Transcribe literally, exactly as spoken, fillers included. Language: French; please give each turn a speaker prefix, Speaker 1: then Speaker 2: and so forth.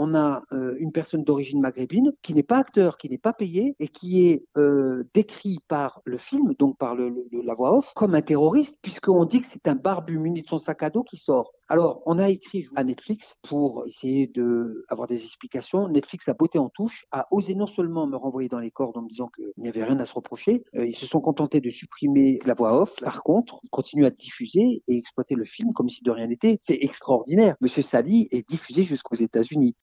Speaker 1: on a euh, une personne d'origine maghrébine qui n'est pas acteur, qui n'est pas payé et qui est euh, décrit par le film, donc par le, le- la voix off, comme un terroriste, puisqu'on dit que c'est un barbu muni de son sac à dos qui sort. Alors, on a écrit à Netflix pour essayer d'avoir des explications. Netflix a botté en touche, a osé non seulement me renvoyer dans les cordes en me disant qu'il n'y avait rien à se reprocher, euh, ils se sont contentés de supprimer la voix off. Par contre, ils continuent à diffuser et exploiter le film comme si de rien n'était. C'est extraordinaire. Monsieur Sally est diffusé jusqu'aux États-Unis.